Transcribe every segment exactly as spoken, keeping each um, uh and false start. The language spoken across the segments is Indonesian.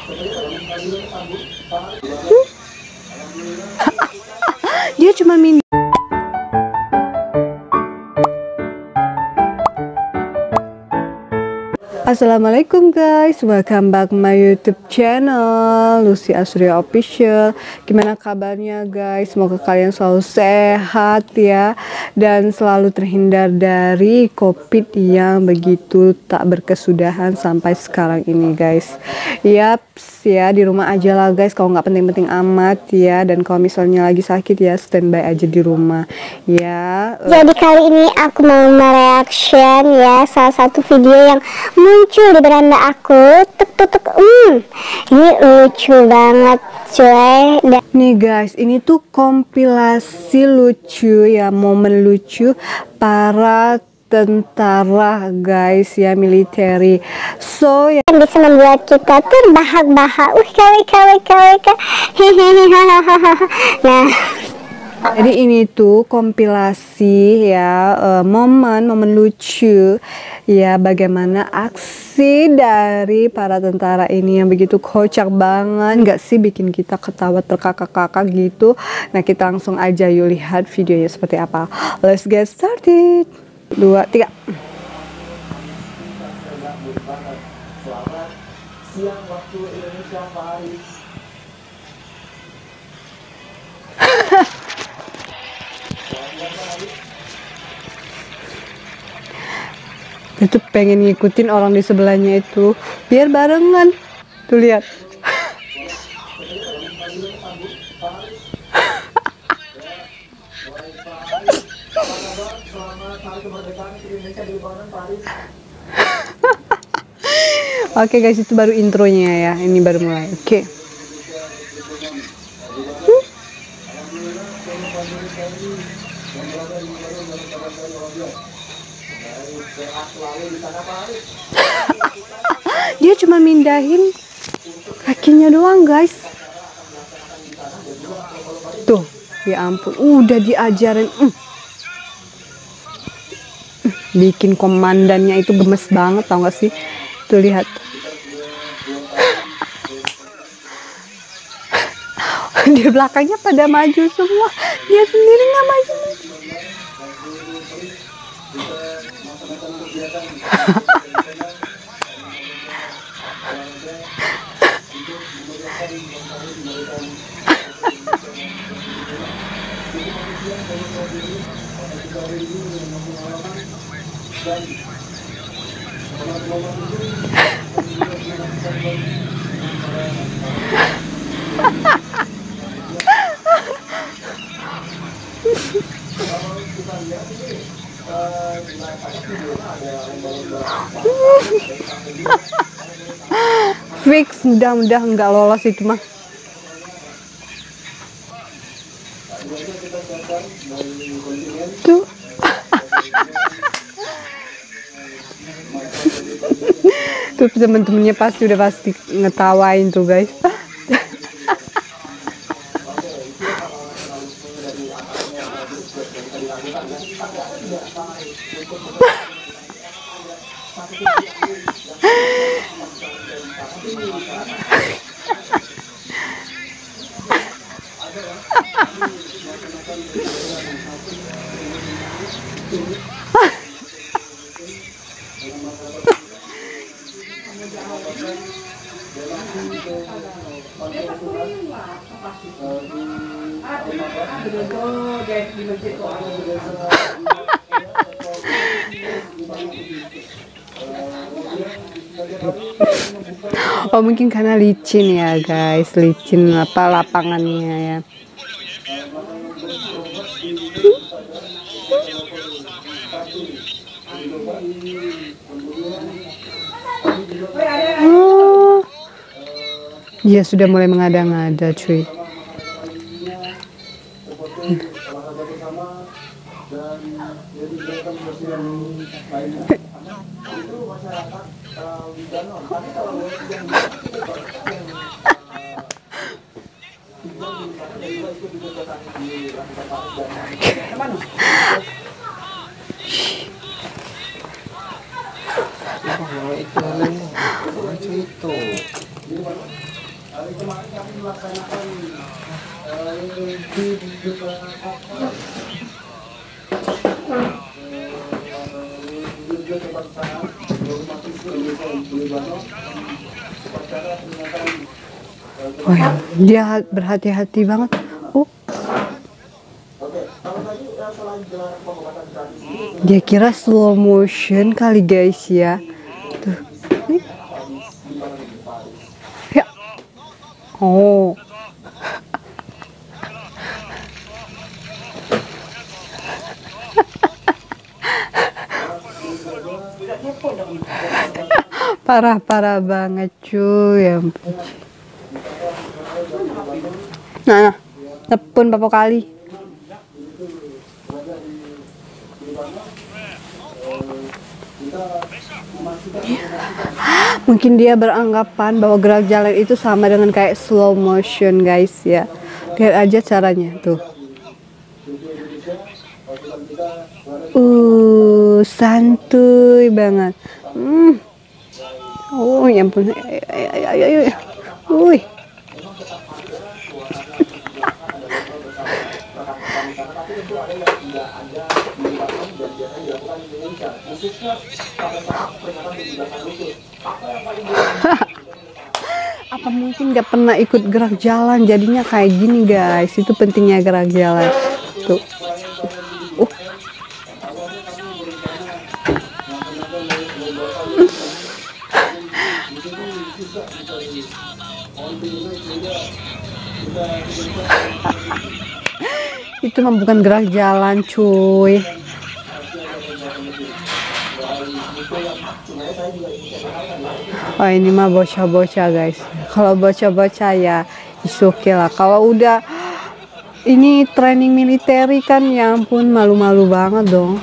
Dia cuma min. Assalamualaikum guys, welcome back my YouTube channel Lucy Asria Official. Gimana kabarnya guys? Semoga kalian selalu sehat ya, dan selalu terhindar dari COVID yang begitu tak berkesudahan sampai sekarang ini guys. Yaps ya, di rumah aja lah guys, kalau nggak penting-penting amat ya. Dan kalau misalnya lagi sakit ya standby aja di rumah ya. Jadi kali ini aku mau mereaction ya salah satu video yang muncul di beranda aku. Tek tek tek. Hmm, ini lucu banget cuy. Dan nih guys, ini tuh kompilasi lucu ya, momen lucu para tentara guys ya, military. So ya, yang bisa membuat kita terbahak-bahak. Wih kawe kawe kawe kawe. Nah, jadi ini tuh kompilasi ya, uh, momen momen lucu ya, bagaimana aksi dari para tentara ini yang begitu kocak banget, nggak sih, bikin kita ketawa terkakak-kakak gitu. Nah kita langsung aja yuk lihat videonya seperti apa. Let's get started. Dua tiga. Selamat siang waktu Indonesia Paris. Itu pengen ngikutin orang di sebelahnya itu biar barengan. Tuh lihat. Oke guys, itu baru intronya ya. Ini baru mulai. Oke. Dia cuma mindahin kakinya doang guys. Tuh, ya ampun, udah diajarin. Mm. Bikin komandannya itu gemes banget, tau gak sih? Tuh lihat. Di belakangnya pada maju semua, dia sendiri nggak maju-maju. Fix, mudah-mudah nggak lolos itu mah. Tuh. Tuh temen-temennya pasti udah pasti ngetawain tuh guys. Oh mungkin karena licin ya guys, licin apa lapangannya ya. Oh, dia sudah mulai mengada-ngada cuy. itu itu Hari kemarin kami melaksanakan eh, di beberapa juga kebangsaan rumah siswa di Bano upacara peringatan. Oh ya, dia berhati-hati banget. Oh, Oke, kalau tadi eh, selain gelaran pengobatan tradisi dia kira slow motion kali guys ya. Tuh. Nih. Ya. Oh. Parah-parah banget cuy ya ampun. Nah, nah, tepun berapa kali? Mungkin dia beranggapan bahwa gerak jalan itu sama dengan kayak slow motion guys ya. Lihat aja caranya tuh. Uh, santuy banget. Hmm. Oh, ya ampun. Ayo, ayo, ayo, ayo. Uy. Apa mungkin nggak pernah ikut gerak jalan jadinya kayak gini guys. Itu pentingnya gerak jalan tuh. Uh. Itu mah bukan gerak jalan cuy. Oh ini mah bocah-bocah guys. Kalau bocah-bocah ya is okay lah. Kalau udah ini training militeri kan ya ampun malu-malu banget dong.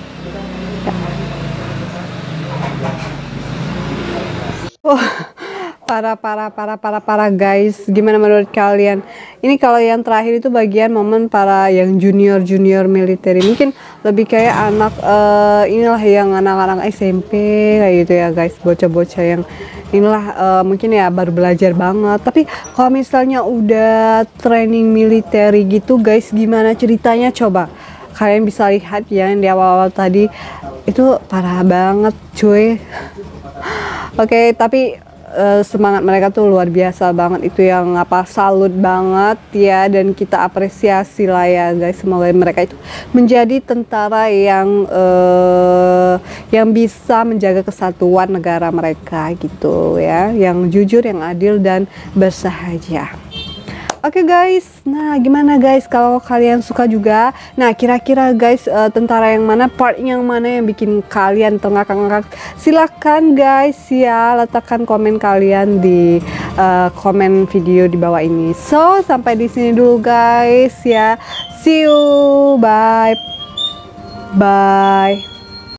Wah, para para para para para guys, gimana menurut kalian? Ini kalau yang terakhir itu bagian momen para yang junior junior militer, mungkin lebih kayak anak uh, inilah yang anak-anak S M P kayak gitu ya guys, bocah-bocah yang inilah uh, mungkin ya baru belajar banget. Tapi kalau misalnya udah training militer gitu guys, gimana ceritanya coba? Kalian bisa lihat ya yang di awal-awal tadi itu parah banget cuy. Oke, okay, tapi uh, semangat mereka tuh luar biasa banget, itu yang apa salut banget ya, dan kita apresiasi lah ya guys. Semoga mereka itu menjadi tentara yang uh, yang bisa menjaga kesatuan negara mereka gitu ya, yang jujur, yang adil dan bersahaja. Oke okay guys, nah gimana guys kalau kalian suka juga? Nah kira-kira guys uh, tentara yang mana, part yang mana yang bikin kalian terngakak-ngakak? Silakan guys ya, letakkan komen kalian di uh, komen video di bawah ini. So sampai di sini dulu guys ya, see you, bye bye.